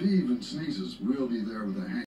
he even sneezes, we'll be there with a hand.